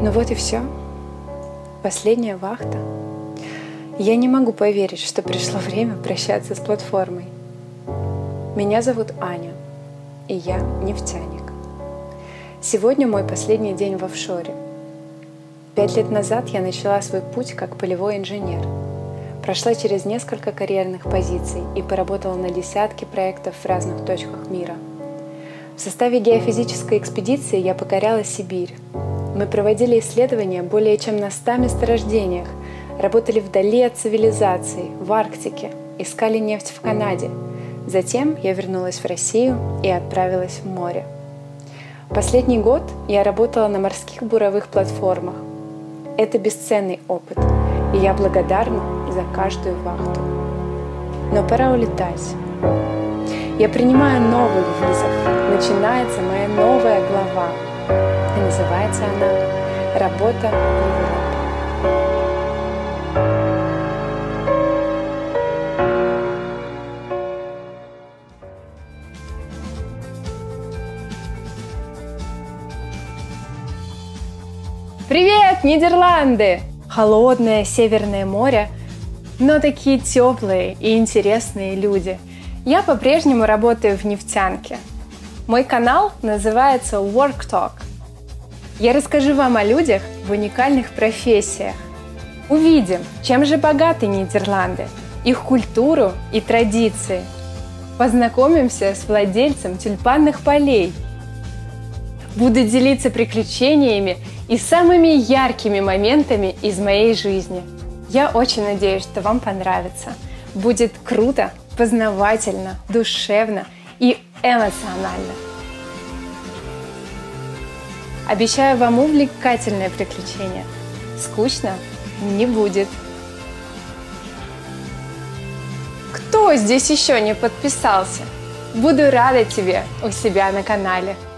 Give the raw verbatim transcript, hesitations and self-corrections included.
Ну вот и все. Последняя вахта. Я не могу поверить, что пришло время прощаться с платформой. Меня зовут Аня, и я нефтяник. Сегодня мой последний день в офшоре. Пять лет назад я начала свой путь как полевой инженер. Прошла через несколько карьерных позиций и поработала на десятки проектов в разных точках мира. В составе геофизической экспедиции я покоряла Сибирь. Мы проводили исследования более чем на ста месторождениях, работали вдали от цивилизации, в Арктике, искали нефть в Канаде. Затем я вернулась в Россию и отправилась в море. Последний год я работала на морских буровых платформах. Это бесценный опыт, и я благодарна за каждую вахту. Но пора улетать. Я принимаю новый вызов. Начинается моя новая глава. И называется она «Работа в Европе». Привет, Нидерланды! Холодное Северное море, но такие теплые и интересные люди. Я по-прежнему работаю в нефтянке. Мой канал называется Work Talk. Я расскажу вам о людях в уникальных профессиях. Увидим, чем же богаты Нидерланды, их культуру и традиции. Познакомимся с владельцем тюльпанных полей. Буду делиться приключениями и самыми яркими моментами из моей жизни. Я очень надеюсь, что вам понравится. Будет круто, познавательно, душевно и эмоционально. Обещаю вам увлекательное приключение. Скучно не будет. Кто здесь еще не подписался? Буду рада тебе у себя на канале.